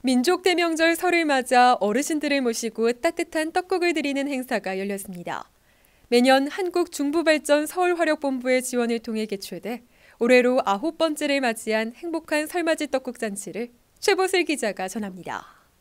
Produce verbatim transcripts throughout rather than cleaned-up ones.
민족 대명절 설을 맞아 어르신들을 모시고 따뜻한 떡국을 드리는 행사가 열렸습니다. 매년 한국중부발전 서울화력본부의 지원을 통해 개최돼 올해로 아홉 번째를 맞이한 행복한 설맞이 떡국 잔치를 최보슬 기자가 전합니다.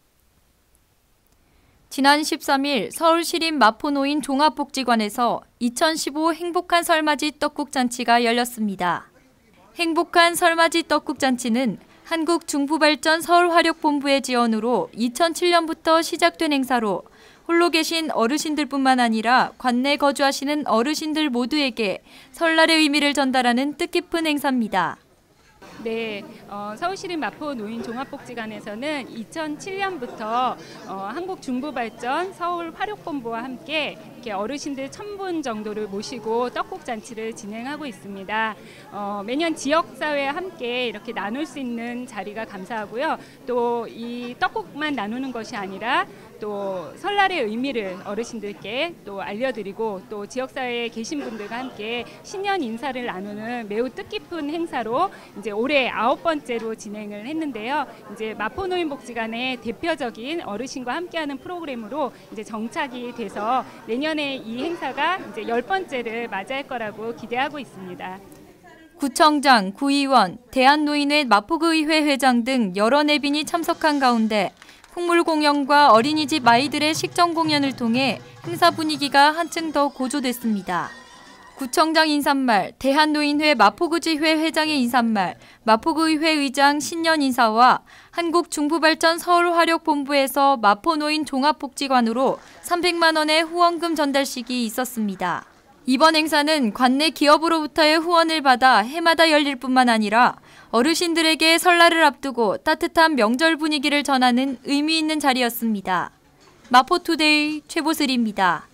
지난 십삼 일 서울시립 마포노인 종합복지관에서 이천십오 행복한 설맞이 떡국 잔치가 열렸습니다. 행복한 설맞이 떡국 잔치는 한국중부발전 서울화력본부의 지원으로 이천칠 년부터 시작된 행사로 홀로 계신 어르신들뿐만 아니라 관내 거주하시는 어르신들 모두에게 설날의 의미를 전달하는 뜻깊은 행사입니다. 네, 어, 서울시립 마포 노인 종합복지관에서는 이천칠 년부터 어, 한국중부발전 서울화력본부와 함께 이렇게 어르신들 천 분 정도를 모시고 떡국 잔치를 진행하고 있습니다. 어, 매년 지역사회와 함께 이렇게 나눌 수 있는 자리가 감사하고요. 또 이 떡국만 나누는 것이 아니라 또 설날의 의미를 어르신들께 또 알려드리고 또 지역사회에 계신 분들과 함께 신년 인사를 나누는 매우 뜻깊은 행사로 이제 올해 아홉 번째로 진행을 했는데요. 이제 마포노인복지관의 대표적인 어르신과 함께하는 프로그램으로 이제 정착이 돼서 내년에 이 행사가 이제 열 번째를 맞이할 거라고 기대하고 있습니다. 구청장, 구의원, 대한노인회 마포구의회 회장 등 여러 내빈이 참석한 가운데 풍물 공연과 어린이집 아이들의 식전 공연을 통해 행사 분위기가 한층 더 고조됐습니다. 구청장 인사말, 대한노인회 마포구지회 회장의 인사말, 마포구의회 의장 신년 인사와 한국중부발전 서울화력본부에서 마포노인 종합복지관으로 삼백만 원의 후원금 전달식이 있었습니다. 이번 행사는 관내 기업으로부터의 후원을 받아 해마다 열릴 뿐만 아니라 어르신들에게 설날을 앞두고 따뜻한 명절 분위기를 전하는 의미 있는 자리였습니다. 마포투데이 최보슬입니다.